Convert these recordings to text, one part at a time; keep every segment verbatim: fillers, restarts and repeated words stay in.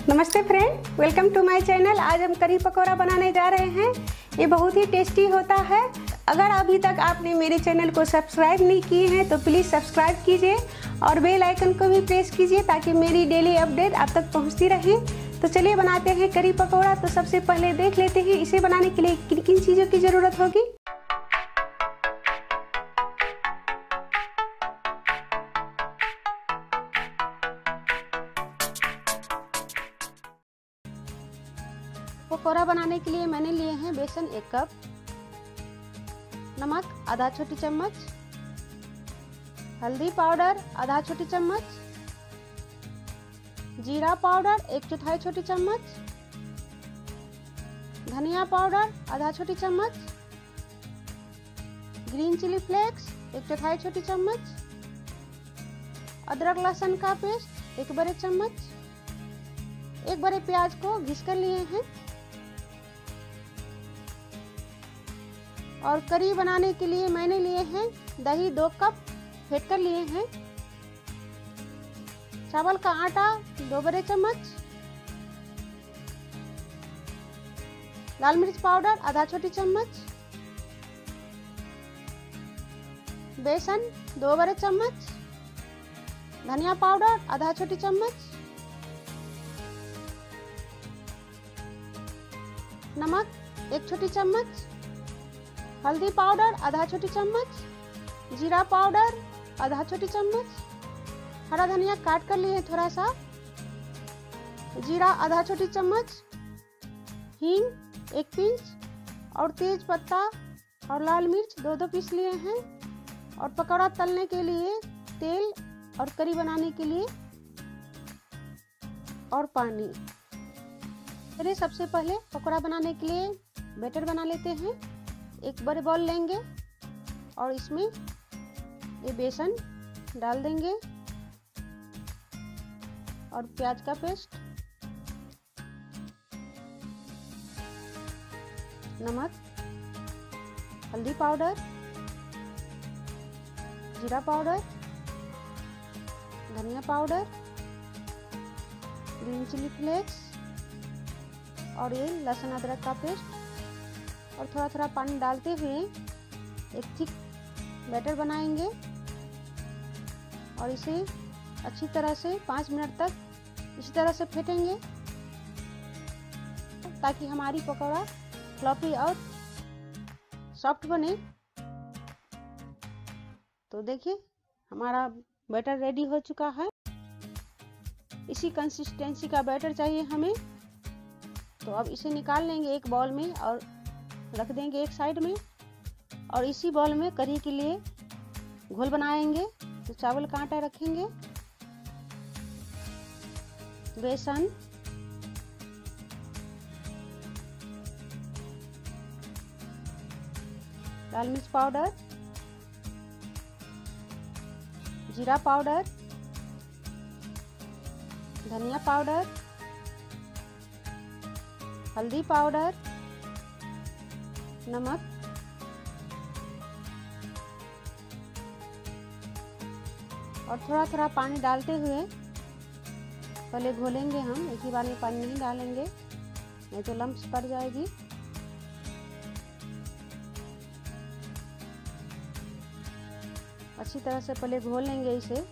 नमस्ते friend, welcome to my channel. आज हम करी पकौड़ा बनाने जा रहे हैं। ये बहुत ही टेस्टी होता है। अगर अभी तक आपने मेरे चैनल को सब्सक्राइब नहीं किए हैं तो प्लीज़ सब्सक्राइब कीजिए और बेल आइकन को भी प्रेस कीजिए ताकि मेरी डेली अपडेट आप तक पहुंचती रहे। तो चलिए बनाते हैं करी पकौड़ा। तो सबसे पहले देख लेते हैं इसे बनाने के लिए किन किन चीज़ों की ज़रूरत होगी। पकौड़ा बनाने के लिए मैंने लिए हैं बेसन एक कप, नमक आधा छोटी चम्मच, हल्दी पाउडर आधा छोटी चम्मच, जीरा पाउडर एक चौथाई छोटी चम्मच, धनिया पाउडर आधा छोटी चम्मच, ग्रीन चिली फ्लेक्स एक चौथाई छोटी चम्मच, अदरक लहसुन का पेस्ट एक बड़े चम्मच, एक बड़े प्याज को घिस कर लिए हैं। और करी बनाने के लिए मैंने लिए हैं दही दो कप फेंट कर लिए हैं, चावल का आटा दो बड़े चम्मच, लाल मिर्च पाउडर आधा छोटी चम्मच, बेसन दो बड़े चम्मच, धनिया पाउडर आधा छोटी चम्मच, नमक एक छोटी चम्मच, हल्दी पाउडर आधा छोटी चम्मच, जीरा पाउडर आधा छोटी चम्मच, हरा धनिया काट कर लिए थोड़ा सा, जीरा आधा छोटी चम्मच, हींग एक पिंच और तेज पत्ता और लाल मिर्च दो दो पीस लिए हैं। और पकौड़ा तलने के लिए तेल और करी बनाने के लिए और पानी। चलिए सबसे पहले पकौड़ा बनाने के लिए बैटर बना लेते हैं। एक बड़े बॉल लेंगे और इसमें ये बेसन डाल देंगे और प्याज का पेस्ट, नमक, हल्दी पाउडर, जीरा पाउडर, धनिया पाउडर, ग्रीन चिली फ्लेक्स और ये लहसुन अदरक का पेस्ट और थोड़ा थोड़ा पानी डालते हुए एक थिक बैटर बनाएंगे और इसे अच्छी तरह से पाँच मिनट तक इसी तरह से फेंटेंगे ताकि हमारी पकौड़ा फ्लॉपी और सॉफ्ट बने। तो देखिए हमारा बैटर रेडी हो चुका है। इसी कंसिस्टेंसी का बैटर चाहिए हमें। तो अब इसे निकाल लेंगे एक बाउल में और रख देंगे एक साइड में। और इसी बाउल में करी के लिए घोल बनाएंगे। तो चावल का आटा रखेंगे, बेसन, लाल मिर्च पाउडर, जीरा पाउडर, धनिया पाउडर, हल्दी पाउडर, नमक, और थोड़ा थोड़ा पानी डालते हुए पहले घोलेंगे। हम एक ही बार में पानी नहीं डालेंगे नहीं तो लम्प्स पड़ जाएगी। अच्छी तरह से पहले घोल लेंगे इसे।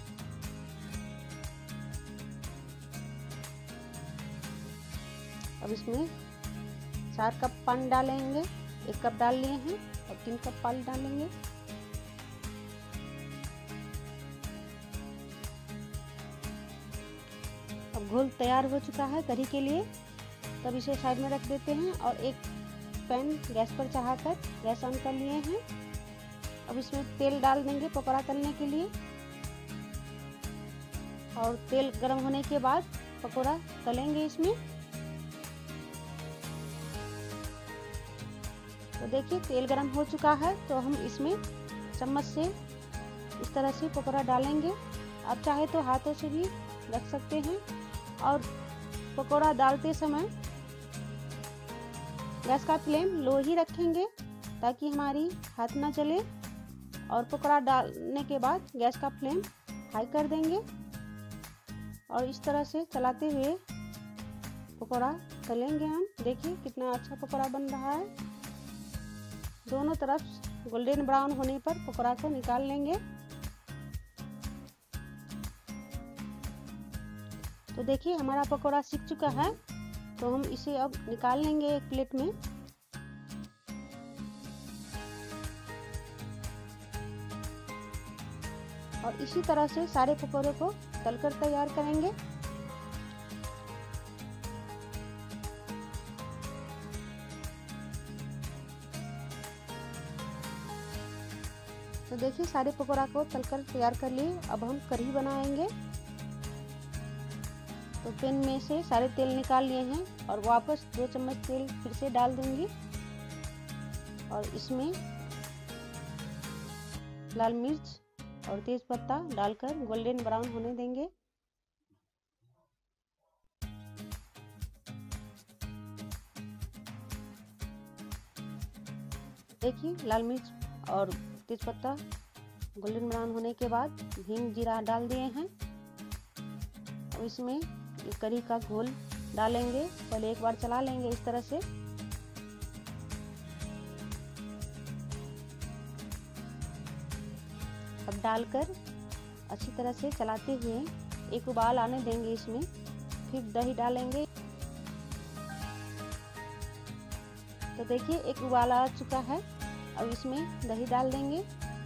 अब इसमें चार कप पानी डालेंगे। एक कप डाल लिए हैं और तीन कप पानी डालेंगे। अब घोल तैयार हो चुका है करी के लिए। तब इसे साइड में रख देते हैं और एक पैन गैस पर चढ़ाकर गैस ऑन कर लिए हैं। अब इसमें तेल डाल देंगे पकौड़ा तलने के लिए। और तेल गर्म होने के बाद पकौड़ा तलेंगे इसमें। तो देखिए तेल गरम हो चुका है। तो हम इसमें चम्मच से इस तरह से पकौड़ा डालेंगे। आप चाहे तो हाथों से भी रख सकते हैं। और पकौड़ा डालते समय गैस का फ्लेम लो ही रखेंगे ताकि हमारी हाथ ना जले। और पकौड़ा डालने के बाद गैस का फ्लेम हाई कर देंगे और इस तरह से चलाते हुए पकौड़ा तलेंगे हम। देखिए कितना अच्छा पकौड़ा बन रहा है। दोनों तरफ गोल्डन ब्राउन होने पर पकौड़ा को निकाल लेंगे। तो देखिए हमारा पकौड़ा सीख चुका है, तो हम इसे अब निकाल लेंगे एक प्लेट में। और इसी तरह से सारे पकौड़े को तलकर तैयार करेंगे। तो देखिए सारे पकौड़ा को तलकर तैयार कर लिए। अब हम कढ़ी बनाएंगे। तो पैन में से सारे तेल निकाल लिए हैं और वापस दो चम्मच तेल फिर से डाल दूंगी और इसमें लाल मिर्च और तेज पत्ता डालकर गोल्डन ब्राउन होने देंगे। देखिए लाल मिर्च और तेज पत्ता गोल्डन ब्राउन होने के बाद हींग जीरा डाल दिए हैं और इसमें ये कढ़ी का घोल डालेंगे। पहले एक बार चला लेंगे इस तरह से। अब डालकर अच्छी तरह से चलाते हुए एक उबाल आने देंगे इसमें। फिर दही डालेंगे। तो देखिए एक उबाल आ चुका है। अब इसमें दही डाल देंगे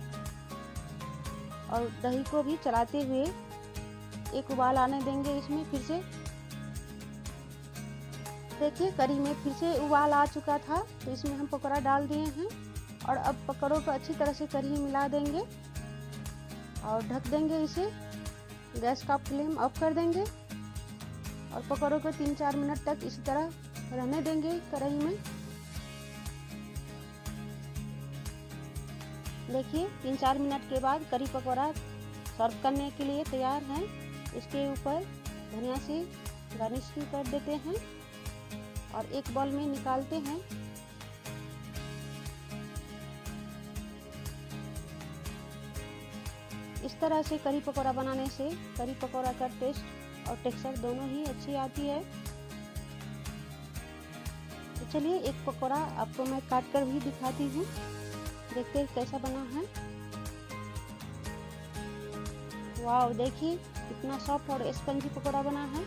और दही को भी चलाते हुए एक उबाल आने देंगे इसमें फिर से। देखिए कढ़ी में फिर से उबाल आ चुका था, तो इसमें हम पकौड़ा डाल दिए हैं और अब पकौड़ों को अच्छी तरह से कढ़ी मिला देंगे और ढक देंगे इसे। गैस का फ्लेम ऑफ कर देंगे और पकौड़ों को तीन चार मिनट तक इसी तरह रहने देंगे कढ़ाई में। देखिए तीन चार मिनट के बाद कढ़ी पकौड़ा सर्व करने के लिए तैयार है। इसके ऊपर धनिया से गार्निश भी कर देते हैं और एक बाउल में निकालते हैं। इस तरह से कढ़ी पकौड़ा बनाने से कढ़ी पकौड़ा का टेस्ट और टेक्सचर दोनों ही अच्छी आती है। तो चलिए एक पकौड़ा आपको मैं काट कर भी दिखाती हूँ, देखते हैं कैसा बना है। वाह देखिए कितना सॉफ्ट और स्पंजी पकौड़ा बना है।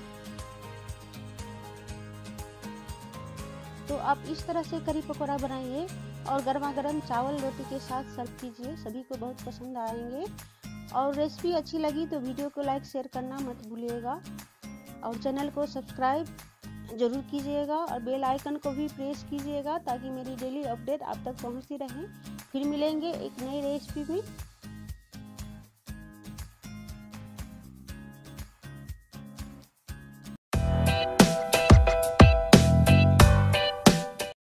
तो आप इस तरह से कढ़ी पकौड़ा बनाइए और गर्मा गर्म चावल रोटी के साथ सर्व कीजिए। सभी को बहुत पसंद आएंगे। और रेसिपी अच्छी लगी तो वीडियो को लाइक शेयर करना मत भूलिएगा और चैनल को सब्सक्राइब जरूर कीजिएगा और बेल आइकन को भी प्रेस कीजिएगा ताकि मेरी डेली अपडेट आप तक पहुंचती रहे। फिर मिलेंगे एक नई रेसिपी में।